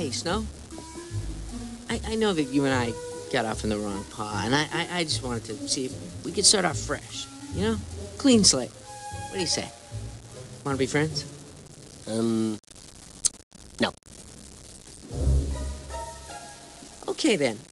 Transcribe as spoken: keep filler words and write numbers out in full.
Hey, Snow. I, I know that you and I got off in the wrong paw, and I, I, I just wanted to see if we could start off fresh, you know? Clean slate. What do you say? Want to be friends? Um, no. Okay, then.